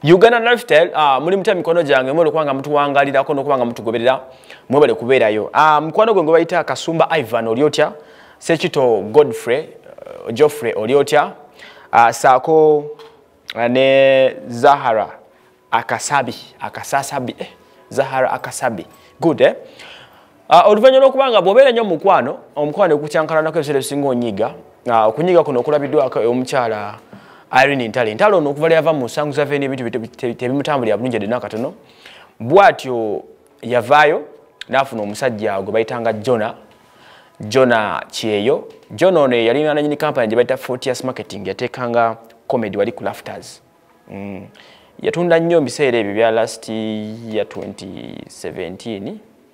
Uganda Lifestyle muli mutya mikono gyange mwele kubanga mutuwangalirako n'okubanga mutugoberera mwebale kubeerayo. Mukwano gwe bayita Kasumba Ivan Oliotya, Sekito Godfrey Geoffrey Oliotya, saako ne Zahara Akasabi Zahara Akasabi. Good oluvannyuma lw'okubanga bw'obeera nnyo mukwano omukwano okukyankalanako ebiseera ebisinga onyiga okunyiga kuno okulabiddwako omukyala Irene Ntale ono okuva yava mu Sanguza Avenue ebintu tebimutambulira bulungi ddena katono bw'atyo yavaayo n'afuna omusajja gwe bayitanga Jona Kyeyo. Jona ono yalina nannyini kampani gye bayita Fortius Marketing yateekanga comedy wali ku Lafters. Yatunda nnyo ebiseera ebyo bya last year 2017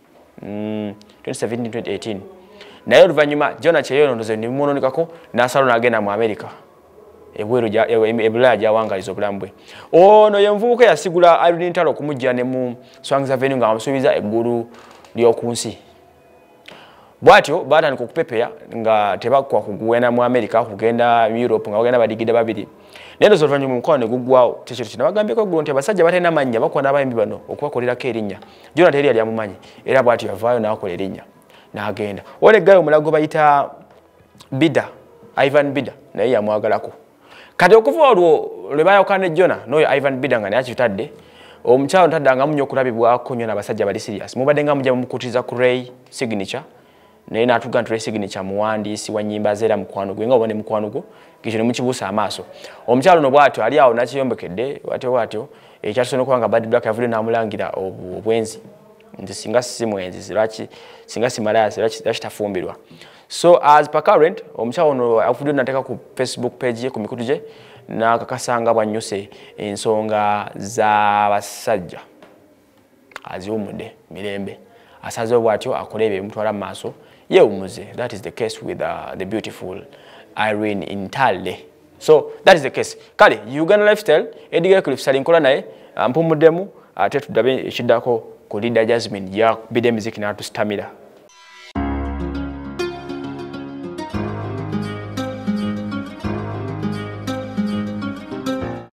2018 naye oluvannyuma Jona Kyeyo ono ndoze nimwonoonekako n'asalo n'agenda mu America ebulaya gyawangaliza obulamu bwe. Ono ye muvubuka yasigula Irene Ntale okumujja ne mu Sanguza Avenue nga bamusuubiza eggulu ly'oku nsi. Bwatyo batandika okupepeya nga tebakwa kugenda mu America kugenda Europe nga bagenda badigida babiri. Naye oluvannyuma omukwano ne guggwawo tekyo nabagambyeko eggulo nti abasajja batalina mannya bakuba n'abayimbi bano okubakolerako erinnya. Jona teri yali amumanyi era bwatyo yavaayo n'akola erinnya n'agenda. Oleggayo omulago bayita Ivan Bida naye yamwagalako. Kati okuva olwo lwe baayawukana ne Jona n'oyo Ivan Bida nga naye akitadde omukyalo ntaddangamu nnyo okulabibwako nnyo n'abasajja bali serious. Mubadde nga mujja mumukutiriza ku Ray Signature naye n'atuga nti Ray Signature muwandiisi wa nnyimba ze era mukwano gwe nga obone mukwano gwo ekyo ne mukibuusa amaaso. Omukyalo ono bw'atyo ali awo nakiyombekedde bw'atyo ekyatusooka okuba nga Bad Black yavudde n'amulangira obwenzi nti singa si mwenzi lwaki singa si malaasi lwaki tafumbirwa. So as per current omukyalo ono avudde n'ateeka ku Facebook page ye ku mikutu gye n'akakasanga bwannyuse ensonga z'abasajja aziwumudde mirembe asazeewo bw'atyo akole ebyo ebimutwala mu maaso yeewumuze. That is the case with the beautiful Irene Ntale. So that is the case. Kale Uganda Lifestyle Edgar Cliff Salinkola naye mpumuddemu ate tuddabe ekiddako ku Linda Jasmine ya bidde muziki n'atustamira.